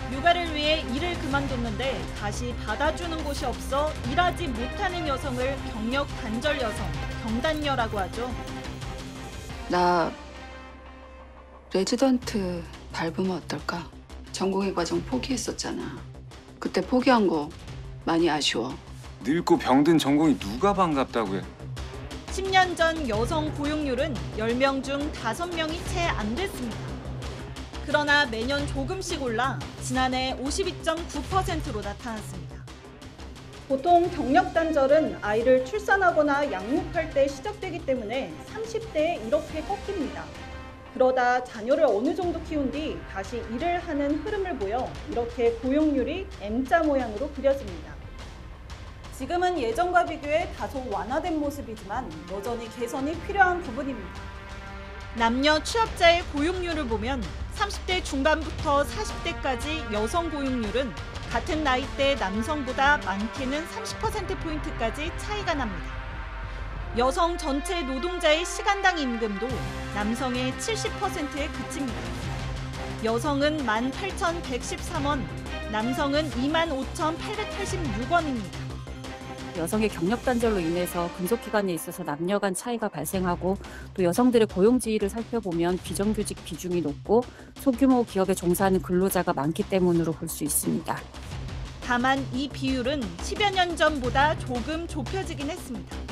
육아를 위해 일을 그만뒀는데 다시 받아주는 곳이 없어 일하지 못하는 여성을 경력 단절 여성, 경단녀라고 하죠. 나 레지던트 밟으면 어떨까? 전공의 과정 포기했었잖아. 그때 포기한 거 많이 아쉬워. 늙고 병든 전공이 누가 반갑다고 해. 10년 전 여성 고용률은 10명 중 5명이 채 안 됐습니다. 그러나 매년 조금씩 올라 지난해 52.9%로 나타났습니다. 보통 경력 단절은 아이를 출산하거나 양육할 때 시작되기 때문에 30대에 이렇게 꺾입니다. 그러다 자녀를 어느 정도 키운 뒤 다시 일을 하는 흐름을 보여 이렇게 고용률이 M자 모양으로 그려집니다. 지금은 예전과 비교해 다소 완화된 모습이지만 여전히 개선이 필요한 부분입니다. 남녀 취업자의 고용률을 보면 30대 중반부터 40대까지 여성 고용률은 같은 나이대 남성보다 많게는 30%포인트까지 차이가 납니다. 여성 전체 노동자의 시간당 임금도 남성의 70%에 그칩니다. 여성은 18,113원, 남성은 25,886원입니다. 여성의 경력 단절로 인해서 근속기간에 있어서 남녀 간 차이가 발생하고 또 여성들의 고용 지위를 살펴보면 비정규직 비중이 높고 소규모 기업에 종사하는 근로자가 많기 때문으로 볼 수 있습니다. 다만 이 비율은 10여 년 전보다 조금 좁혀지긴 했습니다.